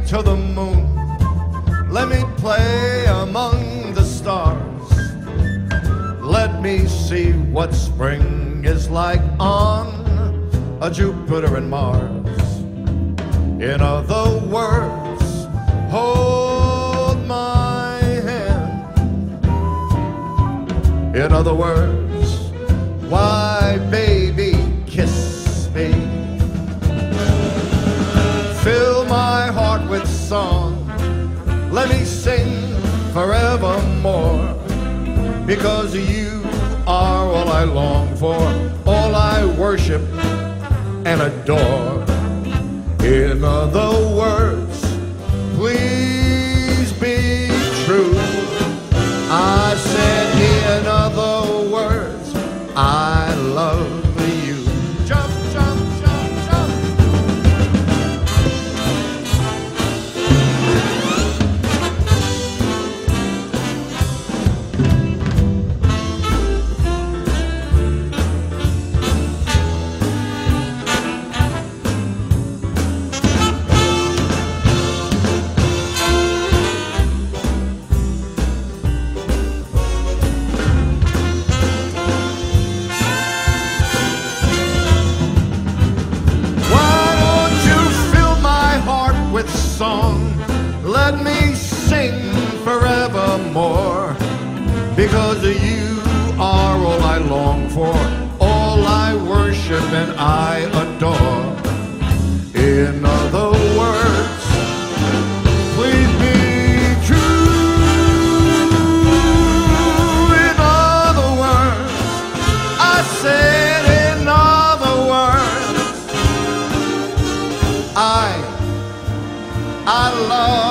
to the moon. Let me play among the stars. Let me see what spring is like on a Jupiter and Mars. In other words, hold my hand. In other words, why, baby, kiss me. Fill my heart with song. Let me sing forevermore. Because you are all I long for, all I worship and adore. In other words, please be true. I said, in other words, I love you. Jump, jump, jump, jump. Song. Let me sing forevermore. Because you are all I long for, all I worship and I adore. In other words, please be true. In other words, I said, in other words, I love